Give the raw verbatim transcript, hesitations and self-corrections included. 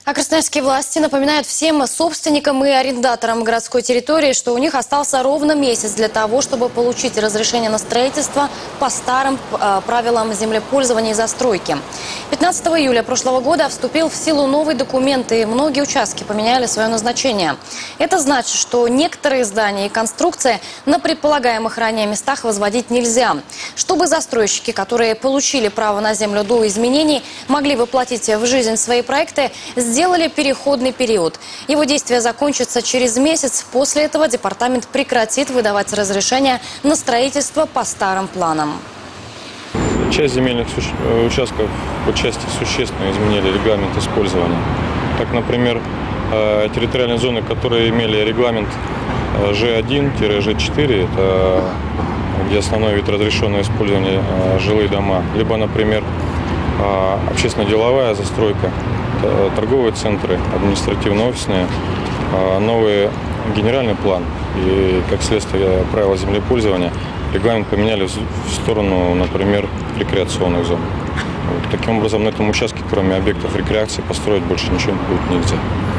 А красноярские власти напоминают всем собственникам и арендаторам городской территории, что у них остался ровно месяц для того, чтобы получить разрешение на строительство по старым э, правилам землепользования и застройки. пятнадцатого июля прошлого года вступил в силу новый документ, и многие участки поменяли свое назначение. Это значит, что некоторые здания и конструкции на предполагаемых ранее местах возводить нельзя. Чтобы застройщики, которые получили право на землю до изменений, могли воплотить в жизнь свои проекты, сделали переходный период. Его действие закончится через месяц. После этого департамент прекратит выдавать разрешения на строительство по старым планам. Часть земельных участков по части существенно изменили регламент использования. Так, например, территориальные зоны, которые имели регламент Ж один — Ж четыре, это где основной вид разрешенного использования жилые дома, либо, например, общественно-деловая застройка, торговые центры, административно-офисные, новый генеральный план и, как следствие, правила землепользования, регламент поменяли в сторону, например, рекреационных зон. Вот. Таким образом, на этом участке, кроме объектов рекреации, построить больше ничего будет нельзя.